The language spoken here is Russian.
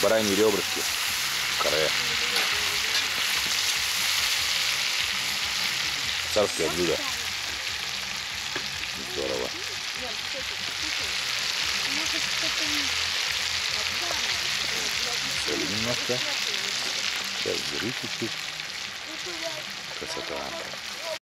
бараньи ребрышки, каре. Царское блюдо. Здорово. Соли немножко. Сейчас жиры чуть-чуть. Красота.